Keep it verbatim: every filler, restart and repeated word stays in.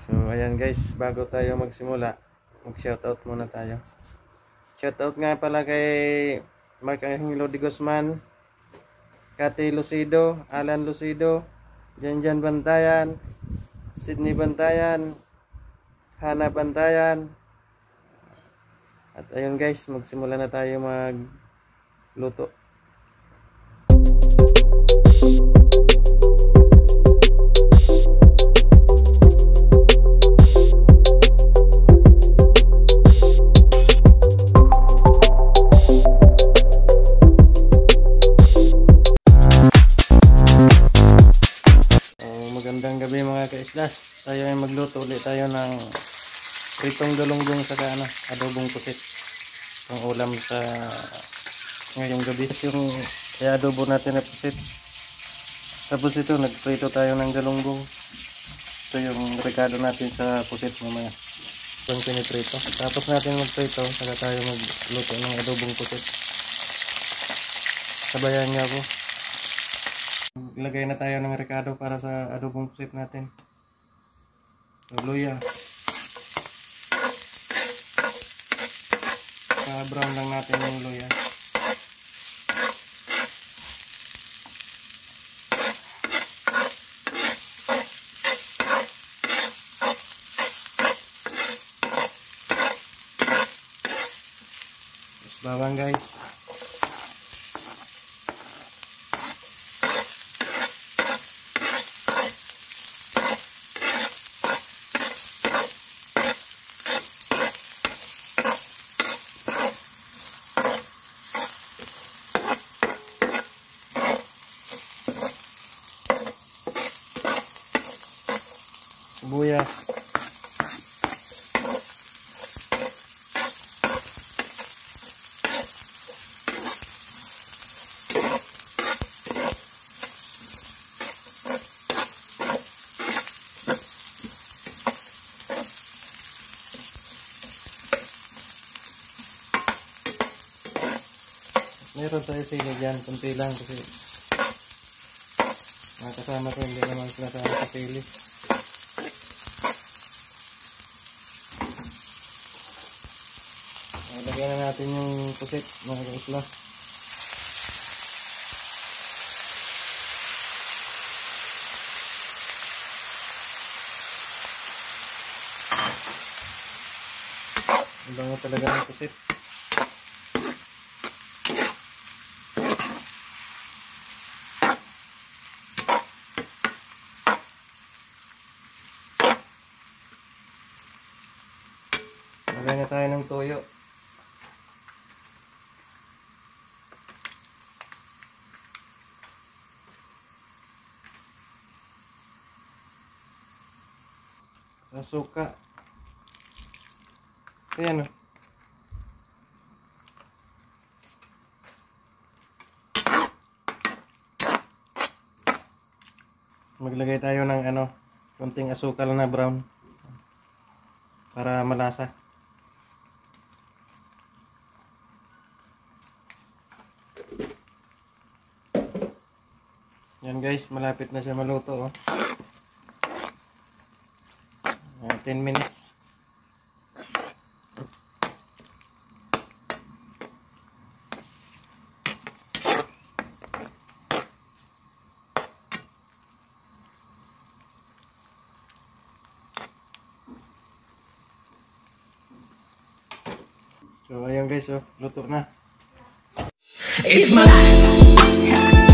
So ayan guys, bago tayo magsimula, mag-shoutout muna tayo. Shoutout nga pala kay Mark Angelo de Guzman, Kati Lucido, Alan Lucido, Janjan Bantayan, Sydney Bantayan, Hana Bantayan. At ayun guys, magsimula na tayo magluto. Magandang gabi mga ka-islas. Tayo ay magluto ulit tayo ng pritong galunggong saka ano, adobong pusit. Ang ulam sa ngayong gabi yung i-adobo natin na pusit. Tapos ito, nagprito tayo ng galunggong. Ito yung rekado natin sa pusit mamaya. Itong piniprito. Tapos natin magprito, saka tayo magluto ng adobong pusit. Sabayan niyo ako. Ilagay na tayo ng rekado para sa adobong pusit natin. Luya. Pa-brown lang natin yung luya. Tapos bawang guys. Sibuyas. Meron tayo sili dyan, kunti lang kasi mga kasama ko hindi naman sila sa sili. Lagyan na natin yung pusit mga ka-islas. Ang bango talaga ng pusit. Lagyan na tayo ng toyo. Suka. Ayan o. Maglagay tayo ng ano, konting asukal na brown para malasa. Yan guys, malapit na siya maluto oh. ten minutes. So ayun guys, oh, luto na. It's my life.